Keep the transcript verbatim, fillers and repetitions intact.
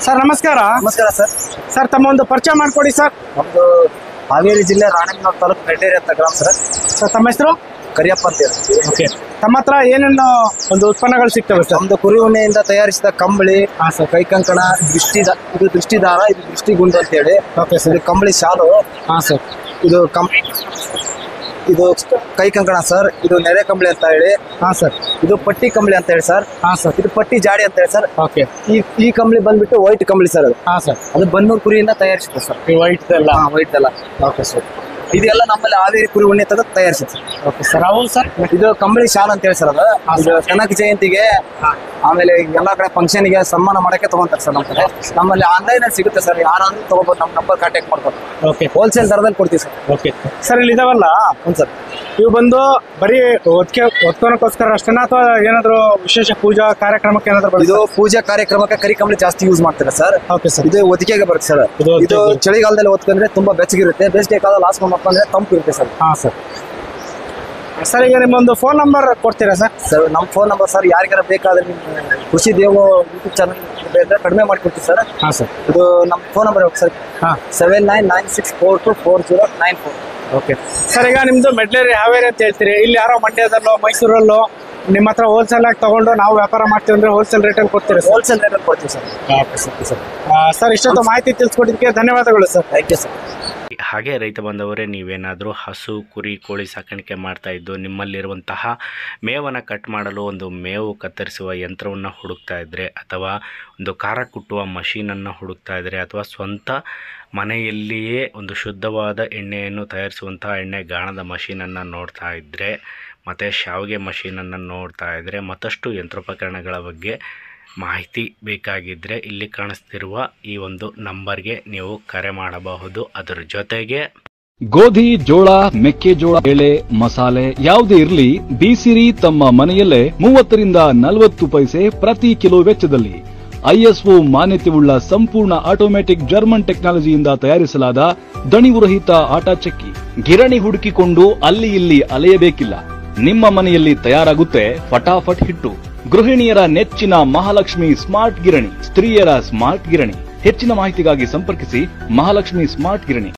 Sir ನಮಸ್ಕಾರ. ನಮಸ್ಕಾರ sir. Sir ತಮ್ಮ ಒಂದು ಪರಿಚಯ ಮಾಡ್ಕೊಡಿ ಸರ್. ನಮ್ದು ಹಾವೇರಿ ಜಿಲ್ಲೆ ರಾಣೆಬೆನ್ನೂರು ತಾಲೂಕು ಮೆಡ್ಲೇರಿ ಅಂತ ಗ್ರಾಮ ಸರ್. ಸರ್ ತಮ್ಮ ಹೆಸರು? ಕರಿಯಪ್ಪ ಅಂತ ಹೇಳಿ. ಓಕೆ. ತಮ್ಮ ಹತ್ರ ಏನೇನು ಒಂದು ಉತ್ಪನ್ನಗಳು ಸಿಗ್ತವೆ ಸರ್? ನಮ್ದು ಕುರಿ ಉಣ್ಣೆಯಿಂದ ತಯಾರಿಸಿದ ಕಂಬಳಿ, ಹಾಂ ಸರ್. ಕೈ ಕಂಕಣ, ದೃಷ್ಟಿ ಇದು ದೃಷ್ಟಿದಾರ, ಇದು ದೃಷ್ಟಿಗುಂಡು ಅಂತ ಹೇಳಿ. Okay sir. ಇದು ಕಂಬಳಿ ಶಾಲು. ಹಾಂ ಸರ್. ಇದು ಕಂ ಇದು ಕೈ ಕಂಕಣ ಸರ್. ಇದು ನೆರೆ ಕಂಬಳಿ ಅಂತ ಹೇಳಿ. ಹಾಂ ಸರ್. ಇದು ಪಟ್ಟಿ ಕಂಬಳಿ ಅಂತ ಹೇಳಿ ಸರ್. ಹಾಂ ಸರ್. ಇದು ಪಟ್ಟಿ ಜಾಡಿ ಅಂತ ಹೇಳಿ ಸರ್. ಓಕೆ. ಈ ಈ ಕಂಬಳಿ ಬಂದ್ಬಿಟ್ಟು ವೈಟ್ ಕಂಬಳಿ ಸರ್. ಅದು ಹಾಂ ಸರ್. ಅದು ಬನ್ನೂರು ಕುರಿಯಿಂದ ತಯಾರಿಸುತ್ತೆ ಸರ್. ಈ ವೈಟ್ ಎಲ್ಲ? ಹಾಂ, ವೈಟ್ ಎಲ್ಲ. Okay sir. ಇದೆಲ್ಲ ನಮ್ಮಲ್ಲಿ ಹಾವೇರಿ ಕುರಿ ಉಣ್ಣೆ ತೆಗೆದು ತಯಾರಿಸುತ್ತೆ ಸರ್. Okay sir. ಅವು ಸರ್? ಇದು ಕಂಬಳಿ ಶಾಲ್ ಅಂತ ಹೇಳಿ ಸರ್. ಅದು ಇದು ಕನಕ ಜಯಂತಿಗೆ, ಆಮೇಲೆ ಎಲ್ಲಾ ಕಡೆ ಫಂಕ್ಷನ್ ಗೆ ಸನ್ಮಾನ ಮಾಡಕ್ಕೆ ತಗೊಂತಾರೆ ಸರ್. ನಮ್ಮ ಕಡೆ ನಮ್ಮಲ್ಲಿ ಆನ್ಲೈನ್ ಅಲ್ಲಿ ಸಿಗುತ್ತೆ ಸರ್. ಯಾರಾದ್ರೂ ತಗೋಬಹುದು, ನಮ್ಮ ನಂಬರ್ ಕಾಂಟ್ಯಾಕ್ಟ್ ಮಾಡ್ಬೋದು. ಓಕೆ. ಹೋಲ್ಸೇಲ್ ದರದಲ್ಲಿ ಕೊಡ್ತೀವಿ ಸರ್. Okay sir. ಇಲ್ಲಿ ಇದಾವಲ್ಲ ಹ್ಞೂ ಸರ್. ಇವು ಬಂದು ಬರೀ ಒತ್ಕೆ ಒತ್ಕೊಳಕ್ಕೋಸ್ಕರ ಅಷ್ಟೇನಾ ಅಥವಾ ಏನಾದ್ರು ವಿಶೇಷ ಪೂಜಾ ಕಾರ್ಯಕ್ರಮಕ್ಕೆ ಏನಾದ್ರು? ಇದು ಪೂಜಾ ಕಾರ್ಯಕ್ರಮಕ್ಕೆ ಕರಿ ಕಂಬಳಿ ಜಾಸ್ತಿ ಯೂಸ್ ಮಾಡ್ತಾರೆ ಸರ್. Okay sir. ಇದು ಒದಿಕೆಗೆ ಬರುತ್ತೆ ಸರ್. ಇದು ಚಳಿಗಾಲದಲ್ಲಿ ಒತ್ಕೊಂಡ್ರೆ ತುಂಬಾ ಬೆಚ್ಚಗಿರುತ್ತೆ, ಬೇಸಿಗೆ ಕಾಲದಲ್ಲಿ ಹಾಸ್ಕೊಂಡು ಮಕ್ಕಂದ್ರೆ ತಂಪು ಇರುತ್ತೆ ಸರ್. ಹಾಂ ಸರ್. ಸರ್ ಈಗ ನಿಮ್ಮೊಂದು ಫೋನ್ ನಂಬರ್ ಕೊಡ್ತೀರಾ ಸರ್? ಸರ್ ನಮ್ಮ ಫೋನ್ ನಂಬರ್ ಸರ್, ಯಾರಿಗಾರ ಬೇಕಾದ್ರೆ ನಿಮ್ಮ ಕೃಷಿ ದೇವು ಯೂಟ್ಯೂಬ್ ಚಾನಲ್ ಬೇಕಾದ್ರೆ ಕಡಿಮೆ ಮಾಡಿಕೊಡ್ತೀವಿ ಸರ್. ಹಾಂ ಸರ್. ಇದು ನಮ್ಮ ಫೋನ್ ನಂಬರ್ ಸರ್. ಹಾಂ. Seven nine nine six four two four zero nine four. Okay sir. ಈಗ ನಿಮ್ದು ಮೆಡ್ಲೇರಿ ಹಾವೇರಿ ಅಂತ ಹೇಳ್ತೀರಿ, ಇಲ್ಲಿ ಯಾರೋ ಮಂಡ್ಯದಲ್ಲೋ ಮೈಸೂರಲ್ಲೋ ನಿಮ್ಮ ಹತ್ರ ಹೋಲ್ಸೇಲ್ ಆಗಿ ತಗೊಂಡು ನಾವು ವ್ಯಾಪಾರ ಮಾಡ್ತೀವಿ ಅಂದ್ರೆ ಹೋಲ್ಸೇಲ್ ರೇಟಲ್ಲಿ ಕೊಡ್ತೀರಾ ಸರ್? ಹೋಲ್ಸೇಲ್ ರೇಟಲ್ಲಿ ಕೊಡ್ತೀವಿ sir. Okay sir. Sir sir ಇಷ್ಟೊಂದು ಮಾಹಿತಿ ತಿಳಿಸ್ಕೊಟ್ಟಿದ್ದಕ್ಕೆ ಧನ್ಯವಾದಗಳು ಸರ್. Thank you sir. ಹಾಗೆ ರೈತ ಬಂದವರೇ, ನೀವೇನಾದರೂ ಹಸು ಕುರಿ ಕೋಳಿ ಸಾಕಾಣಿಕೆ ಮಾಡ್ತಾ ಇದ್ದು ನಿಮ್ಮಲ್ಲಿರುವಂತಹ ಮೇವನ್ನು ಕಟ್ ಮಾಡಲು ಒಂದು ಮೇವು ಕತ್ತರಿಸುವ ಯಂತ್ರವನ್ನು ಹುಡುಕ್ತಾ ಇದ್ದರೆ, ಅಥವಾ ಒಂದು ಖಾರ ಕುಟ್ಟುವ ಮಷೀನನ್ನು ಹುಡುಕ್ತಾ ಇದ್ದರೆ, ಅಥವಾ ಸ್ವಂತ ಮನೆಯಲ್ಲಿಯೇ ಒಂದು ಶುದ್ಧವಾದ ಎಣ್ಣೆಯನ್ನು ತಯಾರಿಸುವಂತಹ ಎಣ್ಣೆ ಗಾಣದ ಮಷೀನನ್ನು ನೋಡ್ತಾ ಇದ್ದರೆ, ಮತ್ತು ಶಾವಿಗೆ ಮಷೀನನ್ನು ನೋಡ್ತಾ ಇದ್ದರೆ, ಮತ್ತಷ್ಟು ಯಂತ್ರೋಪಕರಣಗಳ ಬಗ್ಗೆ ಮಾಹಿತಿ ಬೇಕಾಗಿದ್ದರೆ ಇಲ್ಲಿ ಕಾಣಿಸ್ತಿರುವ ಈ ಒಂದು ನಂಬರ್ಗೆ ನೀವು ಕರೆ ಮಾಡಬಹುದು. ಅದರ ಜೊತೆಗೆ ಗೋಧಿ, ಜೋಳ, ಮೆಕ್ಕೆಜೋಳ, ಬೇಳೆ, ಮಸಾಲೆ ಯಾವುದೇ ಇರಲಿ, ಬೀಸಿರಿ ತಮ್ಮ ಮನೆಯಲ್ಲೇ ಮೂವತ್ತರಿಂದ ನಲವತ್ತು ಪೈಸೆ ಪ್ರತಿ ಕಿಲೋ ವೆಚ್ಚದಲ್ಲಿ ಐಎಸ್ಒ ಮಾನ್ಯತೆಯುಳ್ಳ ಸಂಪೂರ್ಣ ಆಟೋಮ್ಯಾಟಿಕ್ ಜರ್ಮನ್ ಟೆಕ್ನಾಲಜಿಯಿಂದ ತಯಾರಿಸಲಾದ ದಣಿವುರಹಿತ ಆಟಾ ಚಕ್ಕಿ. ಗಿರಣಿ ಹುಡುಕಿಕೊಂಡು ಅಲ್ಲಿ ಇಲ್ಲಿ ಅಲೆಯಬೇಕಿಲ್ಲ, ನಿಮ್ಮ ಮನೆಯಲ್ಲಿ ತಯಾರಾಗುತ್ತೆ ಫಟಾಫಟ್ ಹಿಟ್ಟು. ಗೃಹಿಣಿಯರ ನೆಚ್ಚಿನ ಮಹಾಲಕ್ಷ್ಮಿ ಸ್ಮಾರ್ಟ್ ಗಿರಣಿ, ಸ್ತ್ರೀಯರ ಸ್ಮಾರ್ಟ್ ಗಿರಣಿ. ಹೆಚ್ಚಿನ ಮಾಹಿತಿಗಾಗಿ ಸಂಪರ್ಕಿಸಿ ಮಹಾಲಕ್ಷ್ಮಿ ಸ್ಮಾರ್ಟ್ ಗಿರಣಿ.